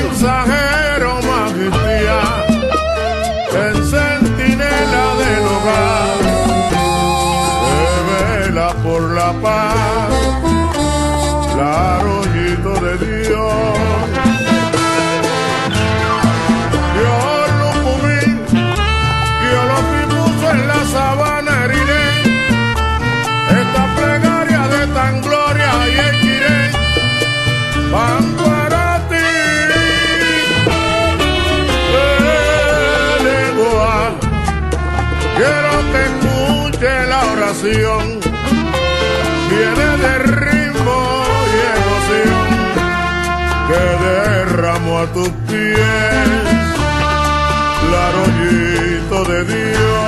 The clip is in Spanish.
mensajero magistía, en centinela del hogar, que vela por la paz, clarollito de Dios. Dios lo cumí, Dios lo puso en la sabana heriré, esta plegaria de tan gloria y equiré, van para ti. Lengua, quiero que escuche la oración, viene de ritmo y emoción, que derramo a tus pies, clarollito de Dios.